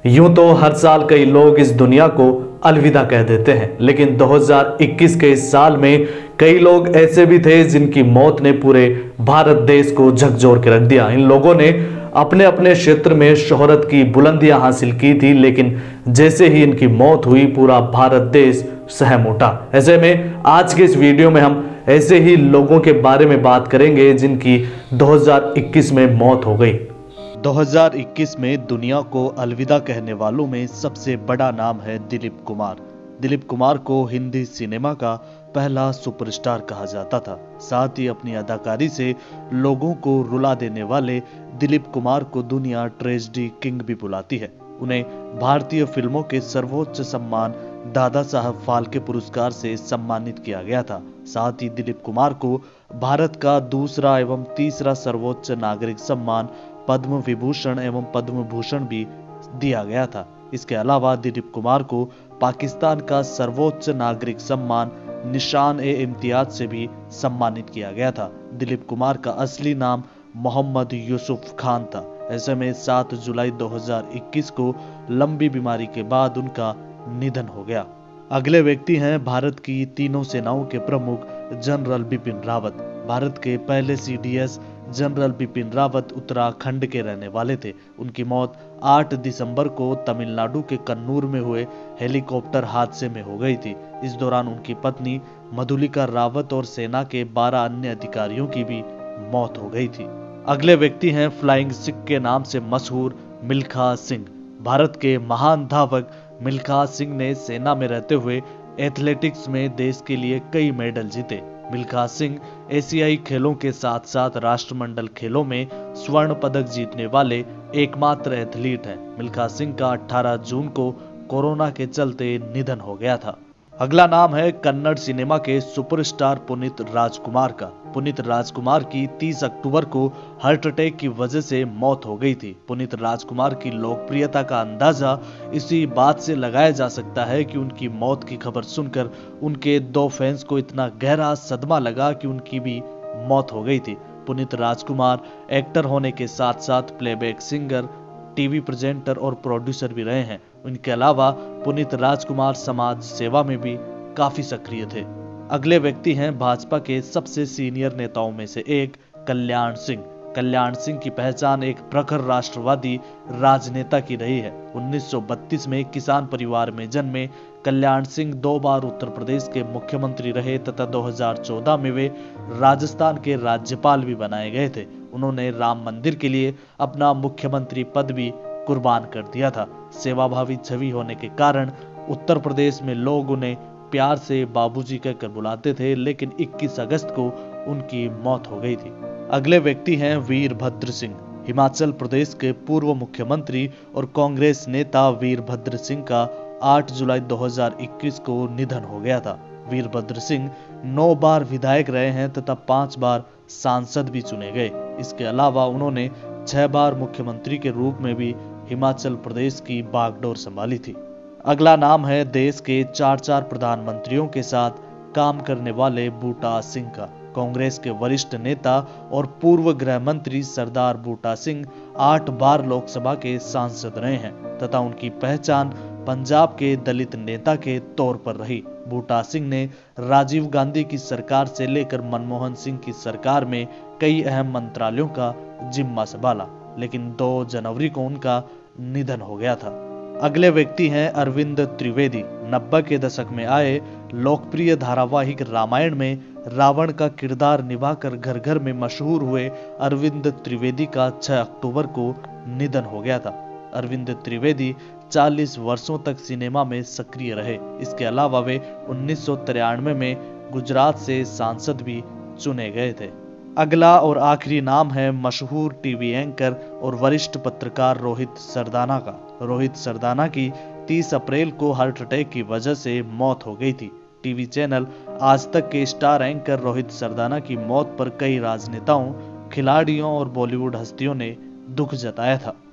यूं तो हर साल कई लोग इस दुनिया को अलविदा कह देते हैं, लेकिन 2021 के इस साल में कई लोग ऐसे भी थे जिनकी मौत ने पूरे भारत देश को झकझोर के रख दिया। इन लोगों ने अपने अपने क्षेत्र में शोहरत की बुलंदियां हासिल की थी, लेकिन जैसे ही इनकी मौत हुई पूरा भारत देश सहम उठा। ऐसे में आज के इस वीडियो में हम ऐसे ही लोगों के बारे में बात करेंगे जिनकी 2021 में मौत हो गई। 2021 में दुनिया को अलविदा कहने वालों में सबसे बड़ा नाम है दिलीप कुमार। दिलीप कुमार को हिंदी सिनेमा का पहला सुपरस्टार कहा जाता था। साथ ही अपनी अदाकारी से लोगों को रुला देने वाले दिलीप कुमार को दुनिया ट्रेजेडी किंग भी बुलाती है। उन्हें भारतीय फिल्मों के सर्वोच्च सम्मान दादा साहब फाल्के पुरस्कार से सम्मानित किया गया था। साथ ही दिलीप कुमार को भारत का दूसरा एवं तीसरा सर्वोच्च नागरिक सम्मान पद्म विभूषण एवं पद्म भूषण भी दिया गया था। इसके अलावा दिलीप कुमार को पाकिस्तान का सर्वोच्च नागरिक सम्मान निशान-ए-इम्तियाज से भी सम्मानित किया गया था। दिलीप कुमार का असली नाम मोहम्मद यूसुफ खान था। ऐसे में 7 जुलाई 2021 को लंबी बीमारी के बाद उनका निधन हो गया। अगले व्यक्ति हैं भारत की तीनों सेनाओं के प्रमुख जनरल बिपिन रावत। भारत के पहले सीडीएस जनरल बिपिन रावत उत्तराखंड के रहने वाले थे। उनकी मौत 8 दिसंबर को तमिलनाडु के कन्नूर में हुए हेलीकॉप्टर हादसे में हो गई थी। इस दौरान उनकी पत्नी मधुलिका रावत और सेना के 12 अन्य अधिकारियों की भी मौत हो गई थी। अगले व्यक्ति हैं फ्लाइंग सिख के नाम से मशहूर मिल्खा सिंह। भारत के महान धावक मिल्खा सिंह ने सेना में रहते हुए एथलेटिक्स में देश के लिए कई मेडल जीते। मिल्खा सिंह एशियाई खेलों के साथ साथ राष्ट्रमंडल खेलों में स्वर्ण पदक जीतने वाले एकमात्र एथलीट हैं। मिल्खा सिंह का 18 जून को कोरोना के चलते निधन हो गया था। अगला नाम है कन्नड़ सिनेमा के सुपरस्टार पुनीत राजकुमार का। पुनीत राजकुमार की 30 अक्टूबर को हार्ट अटैक की वजह से मौत हो गई थी। पुनीत राजकुमार की लोकप्रियता का अंदाजा इसी बात से लगाया जा सकता है कि उनकी मौत की खबर सुनकर उनके 2 फैंस को इतना गहरा सदमा लगा कि उनकी भी मौत हो गई थी। पुनीत राजकुमार एक्टर होने के साथ साथ प्लेबैक सिंगर, टीवी प्रेजेंटर और प्रोड्यूसर भी रहे हैं। उनके अलावा पुनीत राजकुमार समाज सेवा में भी काफी सक्रिय थे। अगले व्यक्ति हैं भाजपा के सबसे सीनियर नेताओं में से एक कल्याण सिंह। कल्याण सिंह की पहचान एक प्रखर राष्ट्रवादी राजनेता की रही है। 1932 में किसान परिवार में जन्मे कल्याण सिंह 2 बार उत्तर प्रदेश के मुख्यमंत्री रहे तथा 2014 में वे राजस्थान के राज्यपाल भी बनाए गए थे। उन्होंने राम मंदिर के लिए अपना मुख्यमंत्री पद भी कुर्बान कर दिया था। सेवाभावी छवि होने के कारण उत्तर प्रदेश में लोग उन्हें प्यार से बाबूजी कहकर बुलाते थे, लेकिन 21 अगस्त को उनकी मौत हो गई थी। अगले व्यक्ति हैं वीरभद्र सिंह। हिमाचल प्रदेश के पूर्व मुख्यमंत्री और कांग्रेस नेता वीरभद्र सिंह का 8 जुलाई 2021 को निधन हो गया था। वीरभद्र सिंह 9 बार विधायक रहे हैं तथा 5 बार सांसद भी चुने गए। इसके अलावा उन्होंने 6 बार मुख्यमंत्री के रूप में भी हिमाचल प्रदेश की बागडोर संभाली थी। अगला नाम है देश के 4 प्रधानमंत्रियों के साथ काम करने वाले बूटा सिंह का। कांग्रेस के वरिष्ठ नेता और पूर्व गृह मंत्री सरदार बूटा सिंह 8 बार लोकसभा के सांसद रहे हैं तथा उनकी पहचान पंजाब के दलित नेता के तौर पर रही। बूटा सिंह ने राजीव गांधी की सरकार से लेकर मनमोहन सिंह की सरकार में कई अहम मंत्रालयों का जिम्मा संभाला, लेकिन 2 जनवरी को उनका निधन हो गया था। अगले व्यक्ति हैं अरविंद त्रिवेदी। 90 के दशक में आए लोकप्रिय धारावाहिक रामायण में रावण का किरदार निभाकर घर घर में मशहूर हुए अरविंद त्रिवेदी का 6 अक्टूबर को निधन हो गया था। अरविंद त्रिवेदी 40 वर्षों तक सिनेमा में सक्रिय रहे। इसके अलावा वे 1993 में गुजरात से सांसद भी चुने गए थे। अगला और आखिरी नाम है मशहूर टीवी एंकर और वरिष्ठ पत्रकार रोहित सरदाना का। रोहित सरदाना की 30 अप्रैल को हार्ट अटैक की वजह से मौत हो गई थी। टीवी चैनल आज तक के स्टार एंकर रोहित सरदाना की मौत पर कई राजनेताओं, खिलाड़ियों और बॉलीवुड हस्तियों ने दुख जताया था।